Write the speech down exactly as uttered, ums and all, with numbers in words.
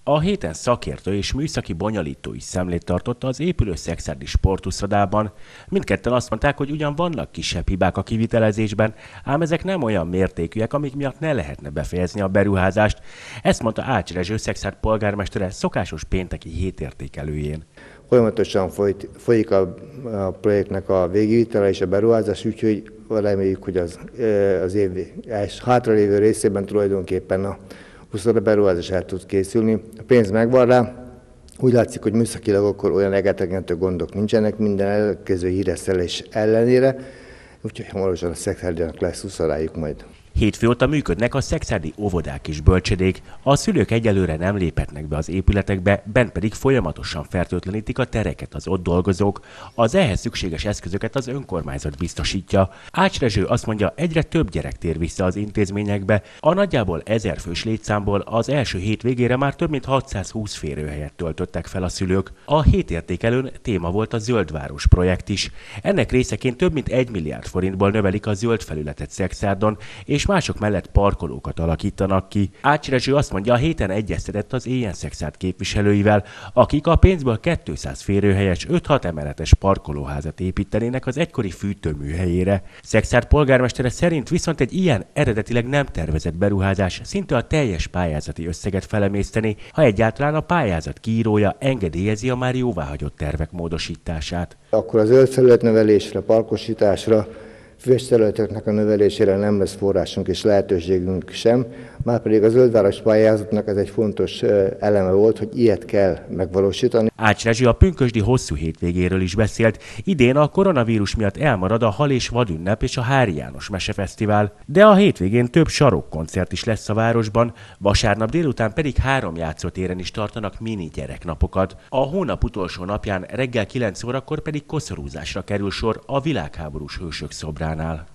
A héten szakértő és műszaki bonyolító is szemlét tartotta az épülő szekszárdi sportuszodában. Mindketten azt mondták, hogy ugyan vannak kisebb hibák a kivitelezésben, ám ezek nem olyan mértékűek, amik miatt ne lehetne befejezni a beruházást. Ezt mondta Ács Rezső Szekszárd polgármestere szokásos pénteki hétértékelőjén. Folyamatosan folyt, folyik a, a projektnek a végvitele és a beruházás, úgyhogy reméljük, hogy az, az év hátralévő részében tulajdonképpen a uszoda beruházás el tud készülni. A pénz megvan rá, úgy látszik, hogy műszakilag akkor olyan egetegető gondok nincsenek minden elkező híresztelés ellenére, úgyhogy hamarosan a Szekszárdinak lesz uszodájuk majd. Hétfő óta működnek a szekszárdi óvodák és bölcsödék. A szülők egyelőre nem léphetnek be az épületekbe, bent pedig folyamatosan fertőtlenítik a tereket az ott dolgozók. Az ehhez szükséges eszközöket az önkormányzat biztosítja. Ács Rezső azt mondja, egyre több gyerek tér vissza az intézményekbe. A nagyjából ezer fős létszámból az első hét végére már több mint hatszázhúsz férőhelyet töltöttek fel a szülők. A hétértékelőn téma volt a Zöldváros projekt is. Ennek részeként több mint egy milliárd forintból növelik a zöld felületet Szekszárdon, és és mások mellett parkolókat alakítanak ki. Ács Rezső azt mondja, a héten egyeztetett az Éjjel-Szekszárd képviselőivel, akik a pénzből kétszáz férőhelyes, öt-hat emeletes parkolóházat építenének az egykori fűtőmű helyére. Szekszárd polgármestere szerint viszont egy ilyen eredetileg nem tervezett beruházás szinte a teljes pályázati összeget felemészteni, ha egyáltalán a pályázat kiírója engedélyezi a már jóváhagyott tervek módosítását. Akkor a zöld felületnövelésre, parkosításra, füves területeknek a növelésére nem lesz forrásunk és lehetőségünk sem, márpedig a zöldváros pályázatnak ez egy fontos eleme volt, hogy ilyet kell megvalósítani. Ács Rezső a pünkösdi hosszú hétvégéről is beszélt. Idén a koronavírus miatt elmarad a Hal és Vadünnep és a Hári János Mesefesztivál, de a hétvégén több sarokkoncert is lesz a városban, vasárnap délután pedig három játszótéren is tartanak mini gyereknapokat. A hónap utolsó napján reggel kilenc órakor pedig koszorúzásra kerül sor a világháborús hősök szobránál.